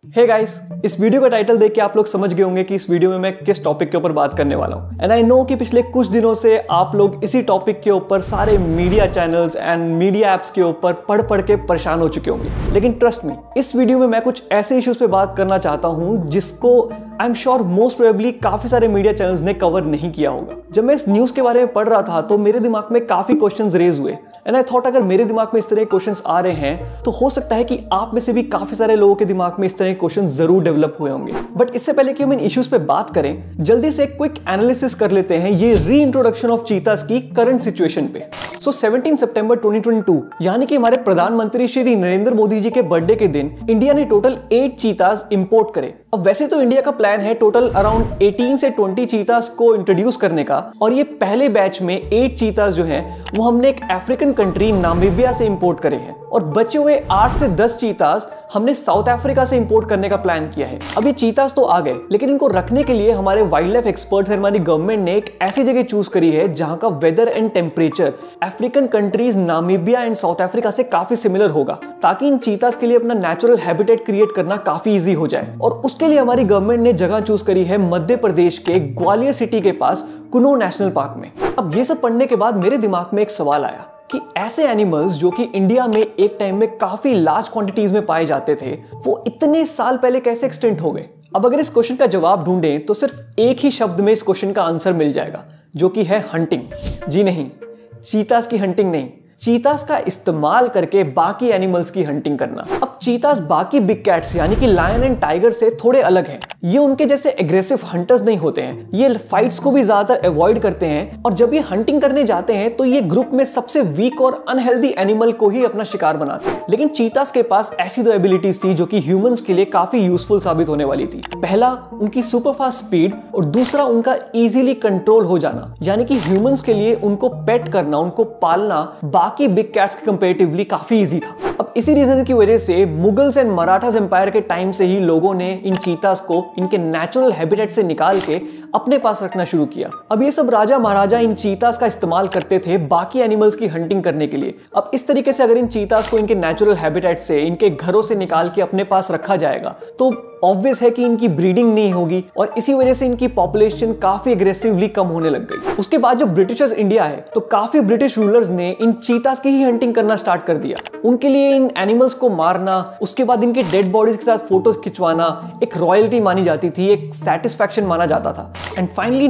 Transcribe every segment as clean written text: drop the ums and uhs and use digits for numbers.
हे guys, इस video का title देख के आप लोग समझ गए होंगे कि इस वीडियो में मैं किस टॉपिक के ऊपर बात करने वाला हूं। एंड आई नो कि पिछले कुछ दिनों से आप लोग इसी टॉपिक के ऊपर सारे media channels and media apps के ऊपर पढ़ के परेशान हो चुके होंगे। लेकिन ट्रस्ट मी, इस वीडियो में मैं कुछ ऐसे इश्यूज पे बात करना चाहता हूं जिसको I am sure most probably काफी सारे मीडिया चैनल्स ने कवर नहीं किया होगा। जब मैं इस न्यूज के बारे में पढ़ रहा था तो मेरे दिमाग में काफी क्वेश्चंस रेज हुए एंड आई थॉट अगर मेरे दिमाग में इस तरह के क्वेश्चंस आ रहे हैं तो हो सकता है कि आप में से भी काफी सारे लोगों के दिमाग में इस तरह के क्वेश्चंस जरूर डेवलप हुए होंगे। बट इससे पहले कि हम इन इश्यूज पे बात करें, जल्दी से एक क्विक एनालिसिस कर लेते हैं ये रीइंट्रोडक्शन ऑफ चीतास की करंट सिचुएशन पे। सो 17 सितंबर 2022 यानी कि हमारे प्रधानमंत्री श्री नरेंद्र मोदी जी के बर्थडे के दिन इंडिया ने टोटल 8 चीतास इंपोर्ट करे। अब वैसे तो इंडिया का प्लान है टोटल अराउंड 18 से 20 चीतास को इंट्रोड्यूस करने का, और ये पहले बैच में 8 चीतास जो हैं वो हमने एक अफ्रीकन कंट्री नामीबिया से इंपोर्ट करे हैं, और बचे हुए 8 से 10 चीतास हमने साउथ अफ्रीका से इंपोर्ट करने का प्लान किया है। अब ये चीतास तो आ गए, लेकिन इनको रखने के लिए हमारे वाइल्ड लाइफ एक्सपर्ट्स और हमारी गवर्नमेंट ने एक ऐसी जगह चूज करी है जहां का weather and temperature African countries Namibia and South Africa से काफी सिमिलर होगा, ताकि इन चीतास के लिए अपना नेचुरल हैबिटेट क्रिएट करना काफी इजी हो जाए। और उसके लिए हमारी गवर्नमेंट ने जगह चूज करी है मध्य प्रदेश के ग्वालियर सिटी के पास कुनो नेशनल पार्क में। अब ये सब पढ़ने के बाद मेरे दिमाग में एक सवाल आया कि ऐसे एनिमल्स जो कि इंडिया में एक टाइम में काफी लार्ज क्वांटिटीज में पाए जाते थे, वो इतने साल पहले कैसे एक्सटिंक्ट हो गए। अब अगर इस क्वेश्चन का जवाब ढूंढें तो सिर्फ एक ही शब्द में इस क्वेश्चन का आंसर मिल जाएगा, जो कि है हंटिंग। जी नहीं, चीतास की हंटिंग नहीं, चीतास का इस्तेमाल करके बाकी एनिमल्स की हंटिंग करना। अब चीतास बाकी बिग कैट्स यानी कि लायन एंड टाइगर से थोड़े अलग हैं। ये उनके जैसे एग्रेसिव हंटर्स नहीं होते हैं, ये फाइट्स को भी ज्यादातर अवॉइड करते हैं, और जब ये हंटिंग करने जाते हैं तो ये ग्रुप में सबसे वीक और अनहेल्दी एनिमल को ही अपना शिकार बनाते हैं। लेकिन चीतास के पास ऐसी दो एबिलिटीज थी जो कि ह्यूमंस के लिए काफी यूजफुल साबित होने वाली थी। पहला उनकी सुपर फास्ट स्पीड, और दूसरा उनका इजीली कंट्रोल हो जाना, यानी कि ह्यूमंस के लिए उनको पेट करना, उनको पालना बाकी बिग कैट्स के कंपैरेटिवली काफी इजी था। अब इसी रीजन की वजह से मुगल्स एंड मराठास एम्पायर के टाइम से ही लोगों ने इन चीतास को इनके नेचुरल हैबिटेट से निकाल के अपने पास रखना शुरू किया। अब ये सब राजा महाराजा इन चीतास का इस्तेमाल करते थे बाकी एनिमल्स की हंटिंग करने के लिए। अब इस तरीके से अगर इन चीतास को इनके नेचुरल हैबिटेट से, इनके घरों से निकाल के अपने पास रखा जाएगा तो ऑब्वियस है कि इनकी ब्रीडिंग नहीं होगी, और इसी वजह से इनकी पॉपुलेशन काफी एग्रेसिवली कम होने लग गई। उसके बाद जब ब्रिटिशर्स इंडिया है तो काफी ब्रिटिश रूलर्स ने इन चीतास की ही हंटिंग करना स्टार्ट कर दिया। उनके लिए इन एनिमल्स को मारना, उसके बाद इनके डेड बॉडीज के साथ फोटोज खिंचवाना एक रॉयल्टी मानी जाती थी, एक सेटिस्फैक्शन माना जाता था। एंड फाइनली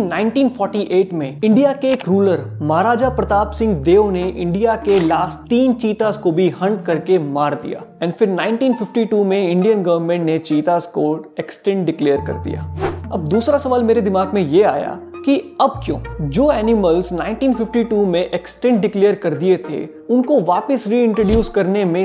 1948 में इंडिया के एक रूलर महाराजा प्रताप सिंह देव ने इंडिया के लास्ट 3 चीतास को भी हंट करके मार दिया। एंड फिर 1952 में इंडियन गवर्नमेंट ने चीतास को एक्सटिंक्ट डिक्लेयर कर दिया। अब दूसरा सवाल मेरे दिमाग में ये आया कि अब क्यों जो एनिमल्स 1952 में एक्सटिंक्ट डिक्लेयर कर दिए थे उनको वापस रीइंट्रोड्यूस करने में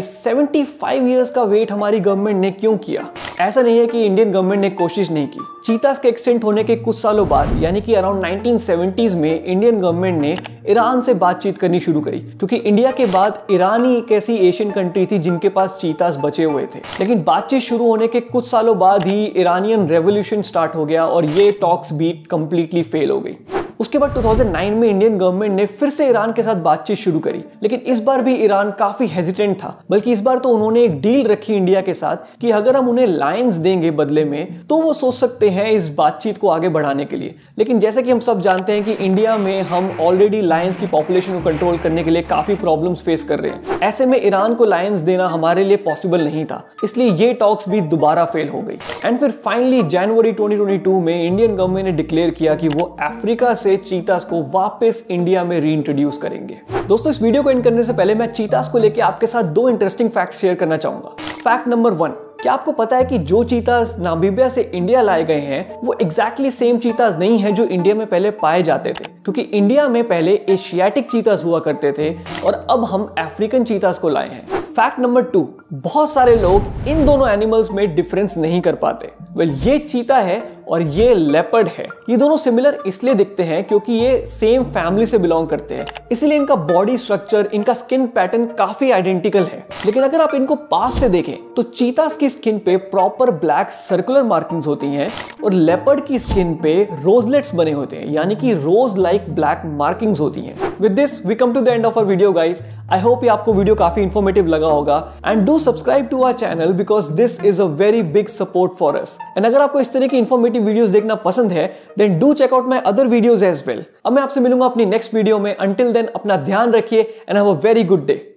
75 इयर्स का वेट हमारी गवर्नमेंट ने क्यों किया। ऐसा नहीं है कि इंडियन गवर्नमेंट ने कोशिश नहीं की। चीतास के एक्सटिंक्ट होने के कुछ सालों बाद यानी कि अराउंड 1970s में इंडियन गवर्नमेंट ने ईरान से बातचीत करनी शुरू करी, क्योंकि इंडिया के बाद ईरान ही एक ऐसी एशियन कंट्री थी जिनके पास चीतास बचे हुए थे। लेकिन बातचीत शुरू होने के कुछ सालों बाद ही ईरानियन रेवोल्यूशन स्टार्ट हो गया और ये टॉक्स भी कंप्लीटली फेल हो गई। उसके बाद 2009 में इंडियन गवर्नमेंट ने फिर से ईरान के साथ बातचीत शुरू करी, लेकिन इस बार भी ईरान काफी हेजिटेंट था। बल्कि इस बार तो उन्होंने एक डील रखी इंडिया के साथ कि अगर हम उन्हें लायंस देंगे बदले में तो वो सोच सकते हैं इस बातचीत को आगे बढ़ाने के लिए। लेकिन जैसे कि हम सब जानते हैं कि इंडिया में हम ऑलरेडी लायंस की पॉपुलेशन को कंट्रोल करने के लिए काफी प्रॉब्लम्स फेस कर रहे हैं। ऐसे में ईरान को लायंस देना हमारे लिए पॉसिबल नहीं था, इसलिए ये टॉक्स भी दोबारा फेल हो गई। एंड फिर फाइनली जनवरी 2022 में इंडियन गवर्नमेंट ने डिक्लेयर किया कि वो अफ्रीका से चीतास को वापस इंडिया में रीइंट्रोड्यूस करेंगे। दोस्तों, इस वीडियो को एंड करने से पहले मैं चीतास को लेकर आपके साथ 2 इंटरेस्टिंग फैक्ट्स शेयर करना चाहूंगा। फैक्ट नंबर 1, क्या आपको पता है कि जो चीतास नामीबिया से इंडिया लाए गए हैं वो एग्जैक्टली सेम चीतास नहीं है जो इंडिया में पहले पाए जाते थे, क्योंकि इंडिया में पहले एशियाटिक चीतास हुआ करते थे और अब हम अफ्रीकन चीतास को लाए हैं। फैक्ट नंबर 2, बहुत सारे लोग इन दोनों एनिमल्स में डिफरेंस नहीं कर पाते। वेल, ये चीता है और ये लेपर्ड है। ये दोनों सिमिलर इसलिए दिखते हैं क्योंकि ये सेम फैमिली से बिलोंग करते हैं, इसीलिए इनका बॉडी स्ट्रक्चर, इनका स्किन पैटर्न काफी आइडेंटिकल है। लेकिन अगर आप इनको पास से देखें तो चीतास की स्किन पे प्रॉपर ब्लैक सर्कुलर मार्किंग्स होती हैं और लेपर्ड की स्किन पे रोजलेट्स बने होते हैं, यानी कि रोज लाइक ब्लैक मार्किंग्स होती हैं। With this we come to the end of our video guys. I hope ये आपको वीडियो काफी इंफॉर्मेटिव लगा होगा and do subscribe to our channel because this is a very big support for us. And अगर आपको इस तरह की इंफॉर्मेटिव वीडियोस देखना पसंद है then do check out my other videos as well. अब मैं आपसे मिलूंगा अपनी नेक्स्ट वीडियो में। अंटिल देन अपना ध्यान रखिए and have a very good day.